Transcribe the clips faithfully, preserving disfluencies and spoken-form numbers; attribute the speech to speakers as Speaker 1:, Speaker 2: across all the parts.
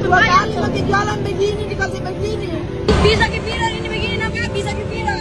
Speaker 1: Dua kali lagi jualan begini dikasih begini.
Speaker 2: Bisa ke viral ini begini namanya bisa ke viral.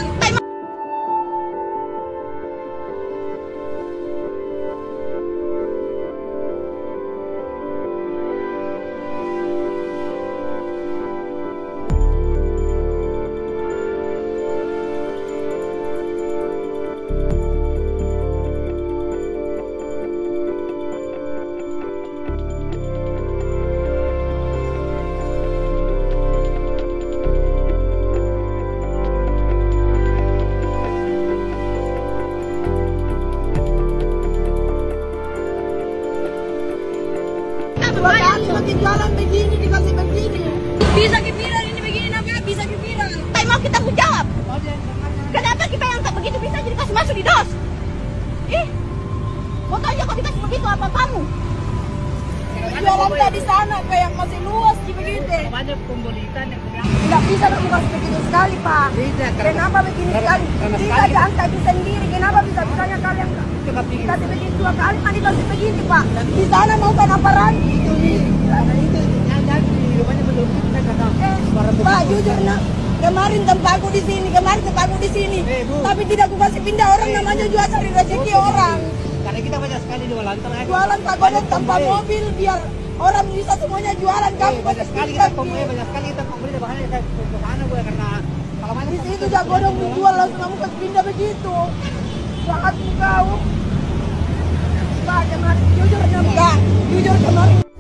Speaker 1: Dua kali lagi jualan begini dikasih begini.
Speaker 2: Bisa ke viral ini begini namanya bisa ke viral.
Speaker 3: Saya mau kita jawab. Kenapa kita yang tak begitu bisa jadi kasih masuk di dos? Ih, fotonya kok dikasih begitu apa kamu?
Speaker 1: Jualan tadi sana kayak yang masih luas gitu begitu.
Speaker 4: Banyak pembelikan yang
Speaker 1: Tidak bisa dong dikasih begitu sekali Pak.
Speaker 4: Tidak,
Speaker 1: Kenapa begini sekali? Bisa diangkat bisa sendiri. Kenapa bisa bisanya kalian dikasih begini dua kali kan dikasih begini Pak? Di sana mau kan apa lagi? Eh, Pak jujur nak. Kemarin tempatku di sini, kemarin tempatku di sini.
Speaker 4: Eh, Bu.
Speaker 1: Tapi tidak aku kasih pindah orang namanya juga cari rezeki orang.
Speaker 4: karena kita banyak sekali jualan terus.
Speaker 1: Jualan Pak Godot tanpa mobil biar orang bisa semuanya jualan kamu
Speaker 4: Eh, banyak sekali kita pembeli, banyak sekali kita pembeli bahkan kita ke sana gue karena kalau mana
Speaker 1: di situ jak Godot menjual langsung kamu kasih pindah begitu. Jahat kau. Pak kemarin jujur enggak, jujur kemarin.